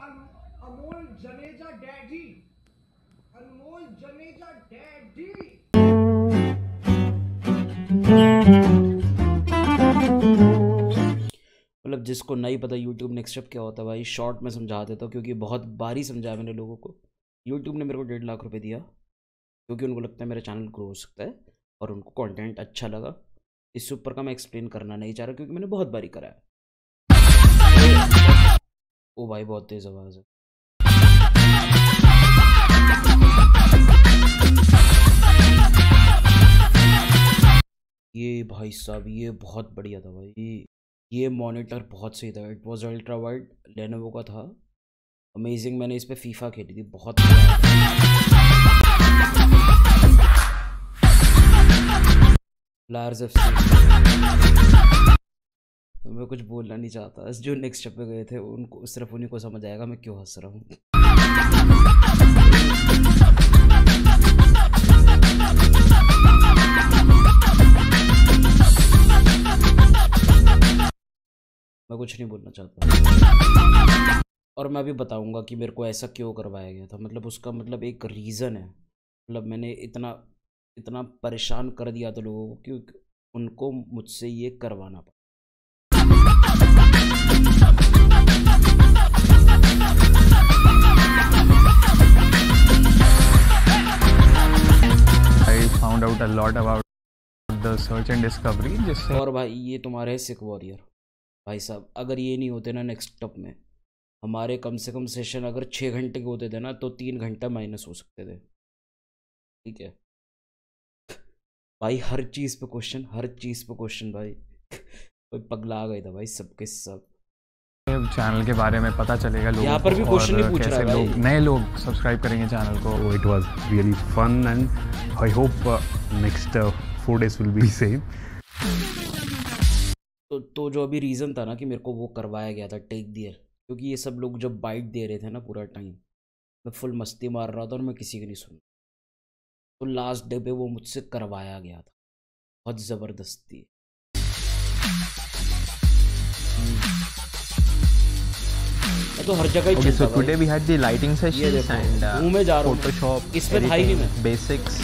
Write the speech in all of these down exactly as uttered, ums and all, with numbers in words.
अनमोल Taneja daddy, अनमोल Taneja daddy. मतलब जिसको नहीं पता यूट्यूब नेक्स्टअप क्या होता है भाई, शॉर्ट में समझा देता हूँ क्योंकि बहुत बारी समझाया मैंने लोगों को। यूट्यूब ने मेरे को डेढ़ लाख रुपए दिया क्योंकि उनको लगता है मेरा चैनल ग्रो हो सकता है और उनको कंटेंट अच्छा लगा। इससे ऊपर का मैं एक्सप्लेन करना नहीं चाह रहा क्योंकि मैंने बहुत बारी करा है। ओ भाई बहुत तेज आवाज है। ये भाई साहब ये बहुत बढ़िया था भाई, ये मॉनिटर बहुत सही था। It was ultra wide, Lenovo का था, अमेजिंग। मैंने इस पे फीफा खेली थी, बहुत लार्ज। मैं कुछ बोलना नहीं चाहता, जो नेक्स्ट स्टेप पे गए थे उनको सिर्फ उन्हीं को समझ आएगा मैं क्यों हंस रहा हूँ। मैं कुछ नहीं बोलना चाहता और मैं भी बताऊंगा कि मेरे को ऐसा क्यों करवाया गया था। मतलब उसका मतलब एक रीज़न है। मतलब मैंने इतना इतना परेशान कर दिया था लोगों को क्योंकि उनको मुझसे ये करवाना पड़ा। I found out a lot about the search and discovery जिससे। और भाई ये तुम्हारे सिक वॉरियर भाई साहब, अगर ये नहीं होते ना नेक्स्ट टॉप में, हमारे कम से कम सेशन अगर छः घंटे के होते थे ना तो तीन घंटा माइनस हो सकते थे। ठीक है भाई, हर चीज़ पे क्वेश्चन, हर चीज़ पे क्वेश्चन भाई। कोई पगला गया था भाई सबके सब। चैनल के बारे में पता चलेगा लोगों को। यहाँ पर भी क्वेश्चन ही पूछ रहा है भाई। लोग नए लोग सब्सक्राइब करेंगे चैनल को। It was really fun and I hope next four days will be same. तो तो जो अभी रीज़न था ना कि मेरे को वो करवाया गया था टेक दियर, क्योंकि ये सब लोग जब बाइट दे रहे थे ना पूरा टाइम, मैं फुल मस्ती मार रहा था और मैं किसी की नहीं सुन। तो लास्ट डे पे वो मुझसे करवाया गया था, बहुत ज़बरदस्ती। तो हर जगह okay, so today we had the lighting sessions and uh, में जा रहा हूँ Photoshop, इसमें था ही नहीं मैं basics।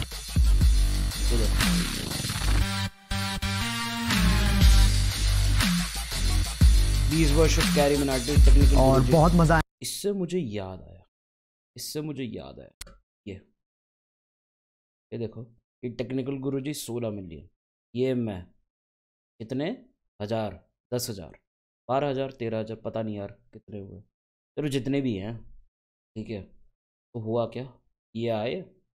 BeastBoyShubh Carryminati टेक्निकल और बहुत मजा आया। इससे मुझे याद आया इससे मुझे याद आया ये ये देखो, ये टेक्निकल गुरुजी सोलह मिलियन, ये मैं कितने हजार, दस हजार, बारह हजार, तेरह हजार, पता नहीं यार कितने हुए, चलो जितने भी हैं। ठीक है, तो हुआ क्या, ये आए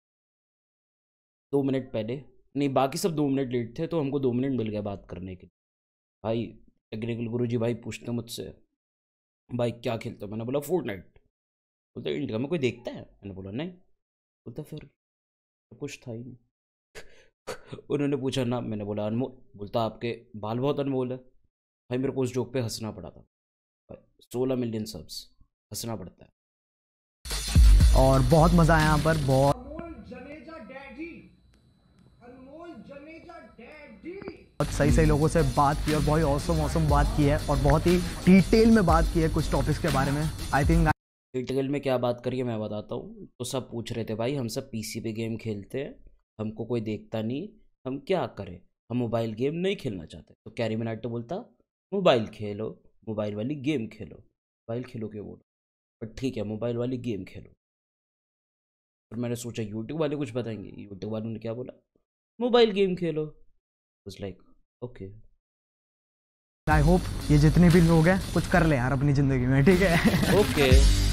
दो मिनट पहले, नहीं बाकी सब दो मिनट लेट थे, तो हमको दो मिनट मिल गया बात करने के लिए। भाई टेक्निकल गुरुजी भाई पूछते मुझसे, भाई क्या खेलते हो? मैंने बोला फोर्टनाइट। बोलते इंडिया में कोई देखता है? मैंने बोला नहीं। बोलते फिर तो कुछ था ही नहीं। उन्होंने पूछा ना, मैंने बोला अनमोल। बोलता आपके बाल बहुत अनमोल है। भाई मेरे को उस जोक पे हंसना पड़ा था। सोलह मिलियन सब्स, हंसना पड़ता है। और बहुत मजा आया यहाँ पर। बहुत अनमोल जनेजा डैडी, अनमोल जनेजा डैडी। बहुत सही सही लोगों से बात की और बहुत औसम औसम बात की है और बहुत ही डिटेल में बात की है कुछ टॉपिक्स के बारे में। आई थिंक डिटेल में क्या बात करिए मैं बताता हूँ। तो सब पूछ रहे थे भाई हम सब पीसी पे गेम खेलते हैं, हमको कोई देखता नहीं, हम क्या करें, हम मोबाइल गेम नहीं खेलना चाहते। तो कैरीमिनाटी बोलता मोबाइल खेलो, मोबाइल वाली गेम खेलो। मोबाइल खेलो क्यों बोलो, बट ठीक है मोबाइल वाली गेम खेलो। फिर मैंने सोचा यूट्यूब वाले कुछ बताएंगे। यूट्यूब वालों ने क्या बोला, मोबाइल गेम खेलो। Was like okay. I hope ये जितने भी लोग हैं कुछ कर ले यार अपनी जिंदगी में। ठीक है okay.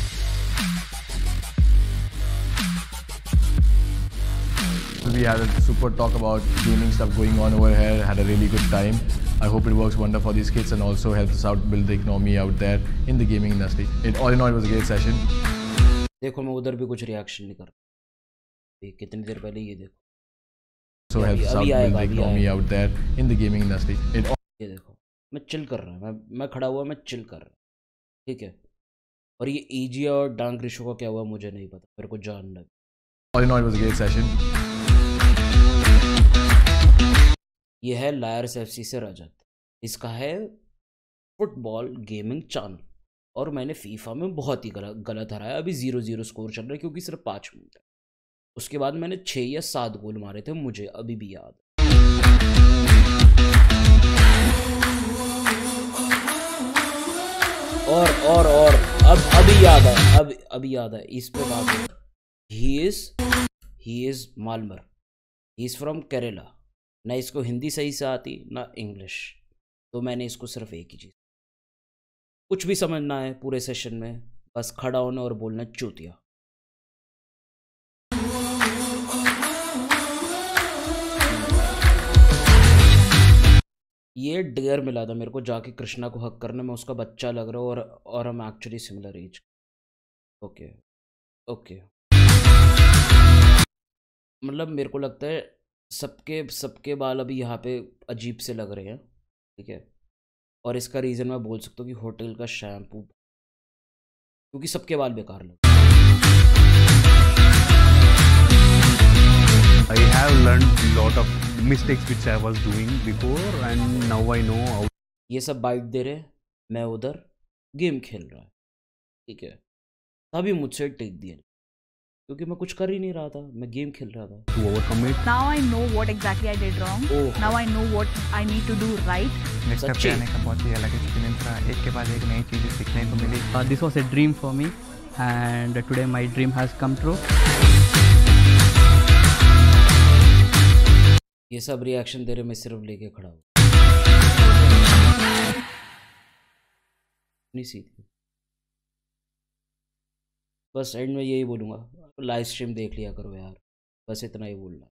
We had a super talk about gaming stuff going on over here, had a really good time. I hope it works wonder for these kids and also helps us out build the economy out there in the gaming industry. It all in all it was a great session. देखो मैं उधर भी कुछ reaction नहीं कर रहा, कितनी देर पहले ये देखो। So helps us out build the economy out there in the gaming industry. It all ये देखो मैं चिल कर रहा हूँ, मैं मैं खड़ा हुआ मैं चिल कर रहा हूँ। ठीक है, और ये एजिया और डांग रिशो का क्या हुआ मुझे नहीं पता, मेरे को जानना है। all in all it was a great session. ये है लायर्स एफसी से रजत, इसका है फुटबॉल गेमिंग चैनल और मैंने फीफा में बहुत ही गलत गलत हराया। अभी जीरो जीरो स्कोर चल रहा है क्योंकि सिर्फ पाँच मिनट है। उसके बाद मैंने छः या सात गोल मारे थे, मुझे अभी भी याद है। और और और अब अभी याद है, अब अभी याद है इस पे बात। ही इज ही इज मालमर, ही इज फ्रॉम केरला। ना इसको हिंदी सही से आती ना इंग्लिश, तो मैंने इसको सिर्फ एक ही चीज़, कुछ भी समझना है पूरे सेशन में, बस खड़ा होना और बोलना चूतिया। ये डेयर मिला था मेरे को जाके कृष्णा को हक करने में, उसका बच्चा लग रहा है और और हम actually similar age. Okay okay, मतलब मेरे को लगता है सबके सबके बाल अभी यहाँ पे अजीब से लग रहे हैं, ठीक है। और इसका रीज़न मैं बोल सकता हूँ कि होटल का शैम्पू, क्योंकि सबके बाल बेकार लग। I have learned a lot of mistakes which I was doing before and now I know how. ये सब बाइट दे रहे, मैं उधर गेम खेल रहा है, ठीक है। तभी मुझसे टेक दिया क्योंकि मैं कुछ कर ही नहीं rहा था, मैं गेम खेल रहा था। To overcome it. Now I know what exactly I did wrong. Oh. Now I know what I need to do right. Next सच्ची? आने का बहुत ही अलग एक्सपीरियंस रहा, एक के बाद एक नई चीज़ें सीखने को मिली। Uh, this was a dream for me, and today my dream has come true. ये सब रिएक्शन दे रहे, मैं सिर्फ लेके खड़ा हूँ। नहीं सीधी, बस एंड में यही बोलूँगा, लाइव स्ट्रीम देख लिया करो यार, बस इतना ही बोलना।